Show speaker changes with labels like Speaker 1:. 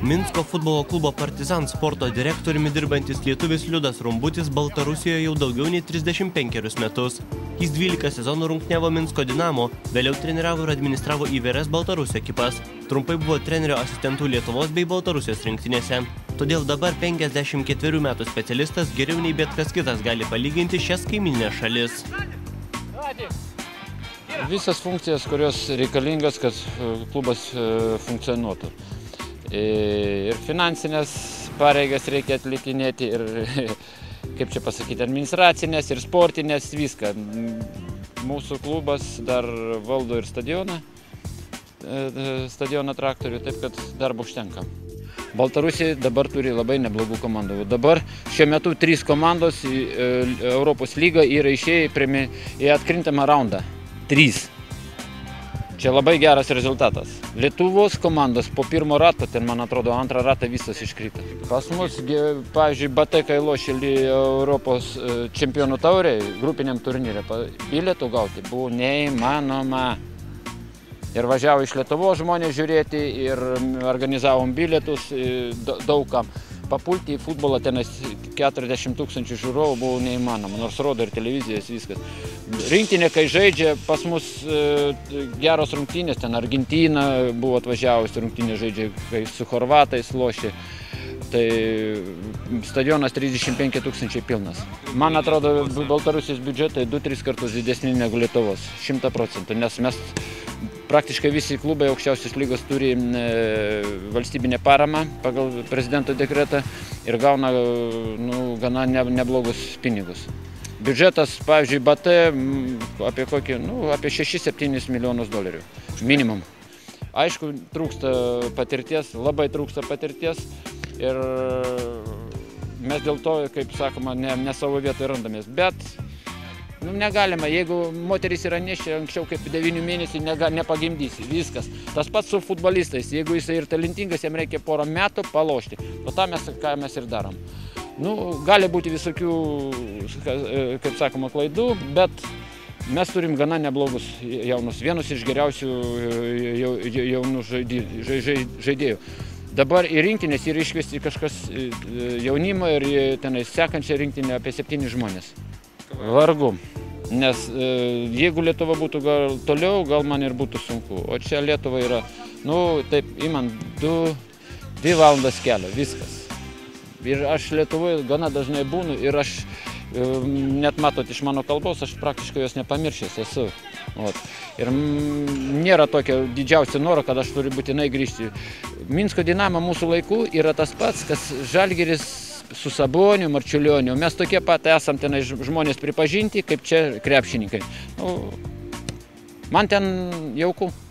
Speaker 1: Minsko futbolo klubo Partizan sporto direktoriumi dirbantis lietuvis Liudas Rumbutis Baltarusijoje jau daugiau nei 35 metus. Jis 12 sezonų rungtyniavo Minsko Dinamo, vėliau treniravo ir administravo įvairias Baltarusio ekipas. Trumpai buvo trenerio asistentų Lietuvos bei Baltarusijos rinktinėse. Todėl dabar 54 metų specialistas geriau nei bet kas kitas gali palyginti šias kaimyninės šalis.
Speaker 2: Visas funkcijas, kurios reikalingas, kad klubas funkcionuotų. Ir finansinės pareigas reikia atlikinėti, ir, kaip čia pasakyti, administracinės, ir sportinės, viską. Mūsų klubas dar valdo ir stadioną traktorių, taip kad darbo užtenka. Baltarusija dabar turi labai neblogų komandų. Dabar šiuo metu 3 komandos į Europos lygą yra išėję į atkrintamą raundą. 3. Čia labai geras rezultatas. Lietuvos komandos po pirmo rato, ten man atrodo antrą ratą visas iškrito. Pas mus, pavyzdžiui, BT, kai lošė Europos čempionų taurėj, grupiniam turnyrė, bilietų gauti buvo neįmanoma. Ir važiavo iš Lietuvos žmonės žiūrėti, ir organizavom bilietus daugam. Papulti į futbolą tenais 40 000 žiūrovų buvo neįmanoma, nors rodo ir televizijas viskas. Rinktinė, kai žaidžia, pas mus geros rungtynės, ten Argentina buvo atvažiavusi, rungtynė žaidžia, kai su chorvatais lošė. Tai stadionas 35 000 pilnas. Man atrodo, Baltarusijos biudžetai 2-3 kartus didesni negu Lietuvos, 100%, nes mes praktiškai visi klubai aukščiausios lygos turi valstybinę paramą pagal prezidento dekretą ir gauna gana neblogus pinigus. Biudžetas, pavyzdžiui, BT apie 6-7 milijonus dolerių, minimum. Aišku, trūksta patirties, labai trūksta patirties ir mes dėl to, kaip sakoma, ne savo vietoje randamės. Bet negalima, jeigu moteris yra neščia anksčiau kaip 9 mėnesių, nepagimdysi, viskas. Tas pats su futbolistais, jeigu jis ir talentingas, jam reikia porą metų palošti. O tą ką mes ir darom. Gali būti visokių, kaip sakoma, klaidų, bet mes turim gana neblogus jaunus, vienus iš geriausių jaunų žaidėjų. Dabar į rinktinės yra iškviesti kažkas jaunimo ir tenais sekančią rinktinę apie 7 žmonės. Vargu, nes jeigu Lietuva būtų gal toliau, gal man ir būtų sunku. O čia Lietuva yra, taip, imant 2 valandas kelio, viskas. Ir aš Lietuvoje gana dažnai būnu ir aš, net matot iš mano kalbos, aš praktiškai jos nepamiršęs esu. Ir nėra tokio didžiausio noro, kad aš turiu būtinai grįžti. Minsko Dinamo mūsų laikų yra tas pats, kas Žalgiris su Saboniu, Marčiulioniu. Mes tokie pat esam tenai žmonės pripažinti, kaip čia krepšininkai. Man ten jauku.